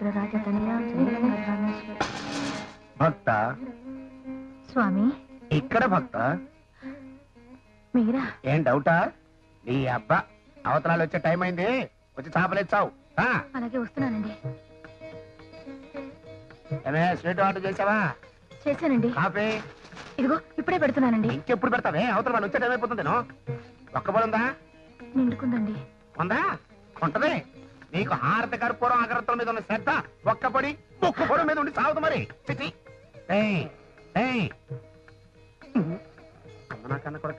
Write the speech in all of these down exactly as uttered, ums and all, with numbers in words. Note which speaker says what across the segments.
Speaker 1: భక్త
Speaker 2: స్వామి
Speaker 1: ఇక్కడ భక్త
Speaker 2: మీరా?
Speaker 1: ఏం డౌటా? నీ అబ్బా అవతరాలు వచ్చే టైం అయింది, వచ్చి చేపలేచ్చావు.
Speaker 2: అలాగే వస్తున్నానండి.
Speaker 1: ఏమే స్వీట్ ఆర్డర్ చేసావా?
Speaker 2: చేశానండి.
Speaker 1: కాఫీ
Speaker 2: ఇదిగో ఇప్పుడే పెడుతున్నానండి.
Speaker 1: ఇంకెప్పుడు పెడతావే? అవతల వాళ్ళు వచ్చే టైం అయిపోతుంది. ఒక్క పొడి ఉందా?
Speaker 2: నిండుకుందండి.
Speaker 1: ఉందా? ఉంటది. నీకు హారతి కర్పూరం అగరత్తుల మీద ఉన్న శ్రద్ధ ఒక్క పొడి ఒక్క పొడి మీద ఉండి సాగుతు మరి. చిచి కన్న కొడక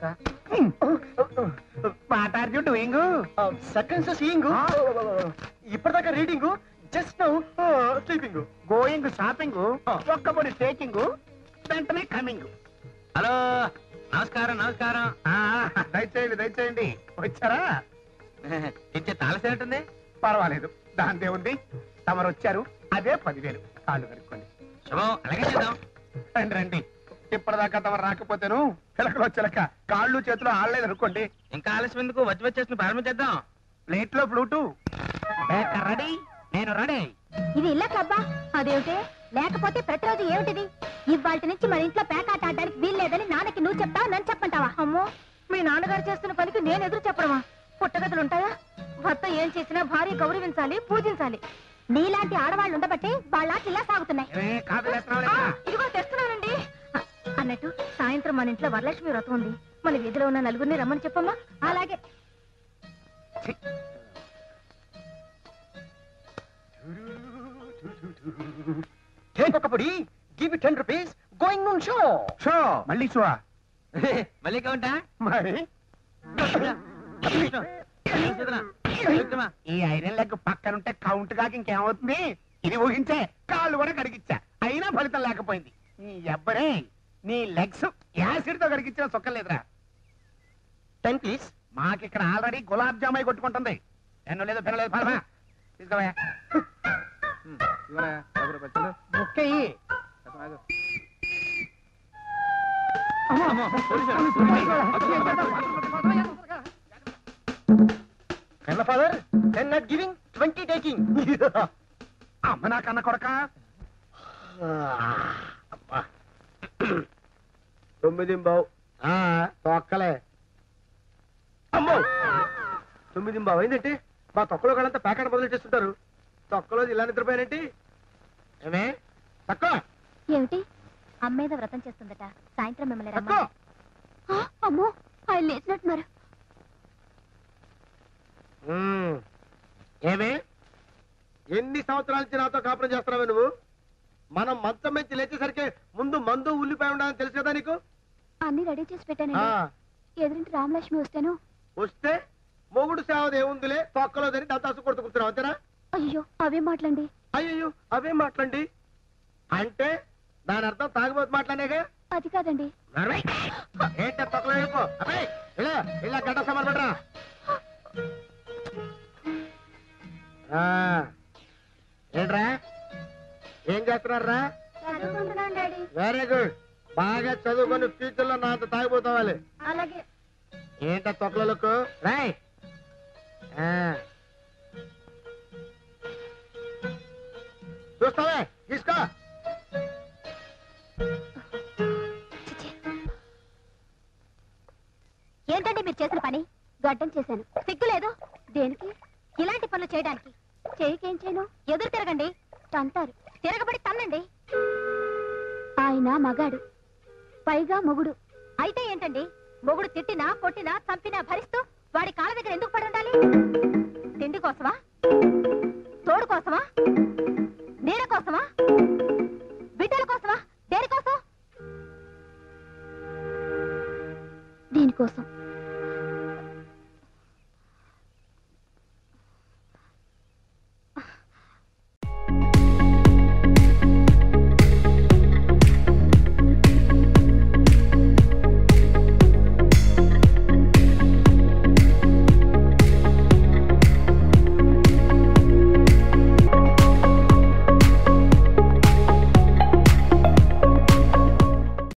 Speaker 1: what are you doing?
Speaker 3: Seconds seeing, ఇప్పటిదాకా reading, just now sleeping.
Speaker 1: Going shopping, ఒక్క పొడి టేకింగ్, వెంటనే కమింగ్.
Speaker 4: హలో, నమస్కారం నమస్కారం.
Speaker 1: దయచేయండి దయచేయండి. వచ్చారా?
Speaker 4: ఇచ్చే తాళసేనట్టుంది.
Speaker 1: పర్వాలేదు, దాంతే ఉంది. తమరు వచ్చారు, అదే పదివేలు. కాళ్ళు కడుక్కోండి.
Speaker 4: శుభం, అలాగే చేద్దాం.
Speaker 1: రండి రండి. ఇప్పటిదాకా తమరు రాకపోతేను పిలకలు వచ్చేలక కాళ్ళు చేతులు ఆడలేదు అనుకోండి.
Speaker 4: ఇంకా ఆలస్యం ఎందుకు? వచ్చి వచ్చేసి ప్రారంభించేద్దాం.
Speaker 1: ప్లేట్ లో ఫ్లూటు రెడీ, నేను రెడీ.
Speaker 2: ఇది ఇల్ల క్లబ్బా? అదేమిటి? లేకపోతే ప్రతిరోజు ఏమిటిది? ఇవాళ నుంచి మన ఇంట్లో పేకాట ఆడడానికి వీల్లేదని నాన్నకి నువ్వు చెప్తావా, నన్ను చెప్పంటావా? అమ్మో, మీ నాన్నగారు చేస్తున్న పనికి నేను ఎదురు చెప్పడమా? పుట్టగతులు ఉంటాయా? భర్త ఏం చేసినా భార్య గౌరవించాలి, పూజించాలి. నీలాంటి ఆడవాళ్ళు ఉండబట్టి వాళ్ళ ఇలా సాగుతున్నాయి. ఇదిగో తెస్తున్నానండి. అన్నట్టు సాయంత్రం మన ఇంట్లో వరలక్ష్మి వ్రతం ఉంది. మన వీధిలో ఉన్న నలుగురిని రమ్మని చెప్పమ్మా. అలాగే.
Speaker 3: ఒకపడి give ten rupees going on show.
Speaker 1: Show మళ్ళీ షో
Speaker 4: మళ్ళీ కౌంటా?
Speaker 1: మరి ఈ ఐరన్ లెగ్ పక్కనుంటే కౌంట్ కాక ఇంకేమవుతుంది? ఇది ఊహించే కాళ్ళు కూడా కడిగిచ్చా, అయినా ఫలితం లేకపోయింది. నీ ఎవ్వరే నీ లెగ్స్ యాసిడ్ తో కడిగిచ్చినా సొక్కలేదురా.
Speaker 3: Ten please.
Speaker 1: మాకిక్కడ ఆల్రెడీ గులాబ్ జామాయి కొట్టుకుంటుంది. ఎన్నో లేదు పిల్లలేదు ఫలమా తీసుకోవా. బుక్కయ్యి
Speaker 3: father ten not giving, twenty taking.
Speaker 1: అమ్మ నా కన్న కొడక.
Speaker 3: తొమ్మిది బావు
Speaker 1: తొక్కలే.
Speaker 3: అమ్మో, తొమ్మిది బావు అయిందంటే మా తొక్కలో వాళ్ళంతా ప్యాకెట్ మొదలు చేస్తుంటారు. తొక్కలో ఇలా నిద్రపోయానంటే
Speaker 1: ఏమే తక్కువ
Speaker 2: ఏమిటి? అమ్మేద వ్రతం చేస్తుందట, సాయంత్రం మిమ్మల్ని
Speaker 1: తక్కువ.
Speaker 2: రమ్మా. అమ్మో, ఆయన లేచినట్టున్నారు.
Speaker 1: ఏమే
Speaker 3: ఎన్ని సంవత్సరాల నుంచి నాతో కాపురం చేస్తున్నావే నువ్వు? మనం మంచం మంచి లేచేసరికి ముందు మందు ఉల్లిపాయ ఉండాలని తెలుసు కదా నీకు?
Speaker 2: అన్ని రెడీ చేసి పెట్టానండి. ఎదురింటి రామలక్ష్మి వస్తేను
Speaker 3: వస్తే మొగుడు సేవది ఏముందిలే తొక్కలో తిని దత్తాసు కొడుతూ కూర్చున్నావు అంతేనా?
Speaker 2: అయ్యో అవే మాటలండి.
Speaker 3: అయ్యో అవే మాట్లాడండి అంటే దాని అర్థం తాగుబోతు మాట్లాడేగా?
Speaker 2: అది కాదండి.
Speaker 3: ఏంట తొక్కలో వెళ్ళిపో. అబ్బాయి ఇలా ఇలా గడ్డ సమాన్ పడరా. ఏంట్రా ఏం చేస్తున్నారా? Very good. బాగా చదువుకొని ఫ్యూచర్ లో నా అంత తాగిపోతావాలి.
Speaker 2: అలాగే.
Speaker 3: ఏంట తొక్కలకు రాయ్. చూస్తావే తీసుకో.
Speaker 2: ఏంటంటే మీరు చేసిన పని? గడ్డం చేశాను. సిగ్గు లేదు దేనికి? ఇలాంటి పనులు చేయడానికి. చేయికేం చేయను? ఎదురు తిరగండి, తంతారు. తిరగబడి తన్నండి. ఆయన మగాడు, పైగా మొగుడు. అయితే ఏంటండి? మొగుడు తిట్టినా కొట్టినా చంపినా భరిస్తూ వాడి కాళ్ళ దగ్గర ఎందుకు పడి ఉండాలి? తిండి కోసమా? తోడు కోసమా? నీడ కోసమా? బిడ్డల కోసమా? దేనికోసం? దీనికోసం.